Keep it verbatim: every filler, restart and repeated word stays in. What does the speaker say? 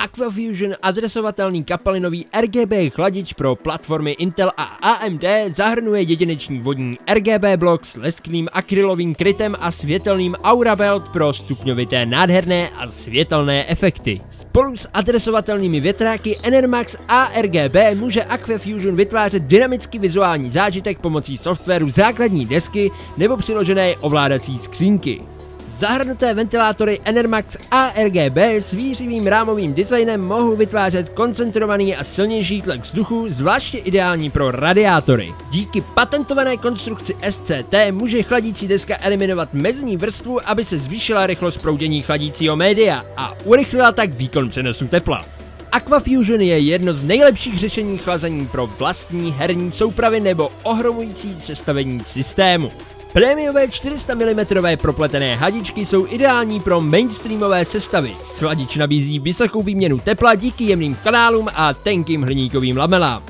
Aquafusion adresovatelný kapalinový R G B chladič pro platformy Intel a A M D zahrnuje jedinečný vodní R G B blok s lesklým akrylovým krytem a světelným Aura Belt pro stupňovité nádherné a světelné efekty. Spolu s adresovatelnými větráky Enermax A R G B může Aquafusion vytvářet dynamický vizuální zážitek pomocí softwaru základní desky nebo přiložené ovládací skřínky. Zahrnuté ventilátory Enermax A R G B s výřivým rámovým designem mohou vytvářet koncentrovaný a silnější tlak vzduchu, zvláště ideální pro radiátory. Díky patentované konstrukci S C T může chladící deska eliminovat mezní vrstvu, aby se zvýšila rychlost proudění chladícího média a urychlila tak výkon přenosu tepla. Aquafusion je jedno z nejlepších řešení chlazení pro vlastní herní soupravy nebo ohromující sestavení systému. Prémiové čtyři sta milimetrů propletené hadičky jsou ideální pro mainstreamové sestavy. Chladič nabízí vysokou výměnu tepla díky jemným kanálům a tenkým hliníkovým lamelám.